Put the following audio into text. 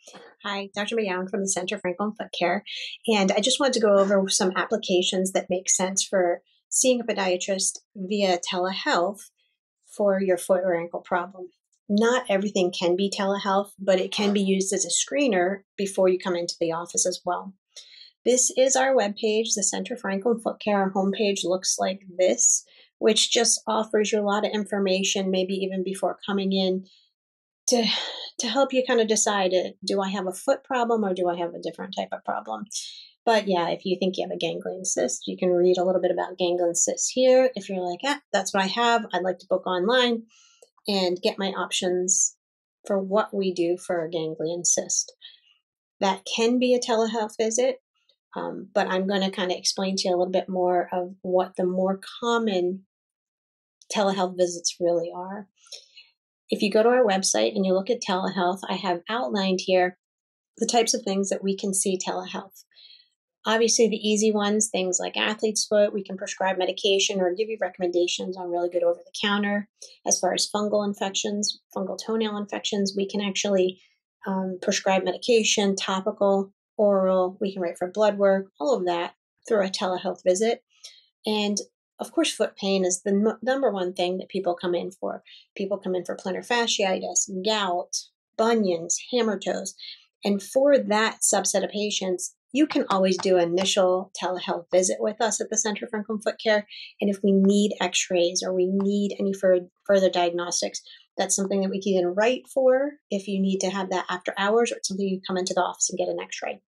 Hi, Dr. McGowan from the Center for Ankle and Foot Care. And I just wanted to go over some applications that make sense for seeing a podiatrist via telehealth for your foot or ankle problem. Not everything can be telehealth, but it can be used as a screener before you come into the office as well. This is our webpage, the Center for Ankle and Foot Care. Our homepage looks like this, which just offers you a lot of information, maybe even before coming in, to to help you kind of decide, do I have a foot problem or do I have a different type of problem? But yeah, if you think you have a ganglion cyst, you can read a little bit about ganglion cysts here. If you're like, that's what I have, I'd like to book online and get my options for what we do for a ganglion cyst. That can be a telehealth visit, but I'm going to kind of explain to you a little bit more of what the more common telehealth visits really are. If you go to our website and you look at telehealth, I have outlined here the types of things that we can see telehealth. Obviously, the easy ones, things like athlete's foot, we can prescribe medication or give you recommendations on really good over the counter. As far as fungal infections, fungal toenail infections, we can actually prescribe medication, topical, oral, we can write for blood work, all of that through a telehealth visit. And of course, foot pain is the number one thing that people come in for. People come in for plantar fasciitis, gout, bunions, hammertoes. And for that subset of patients, you can always do an initial telehealth visit with us at the Center for Ankle and Foot Care. And if we need x-rays or we need any further diagnostics, that's something that we can either write for if you need to have that after hours, or it's something you come into the office and get an x-ray.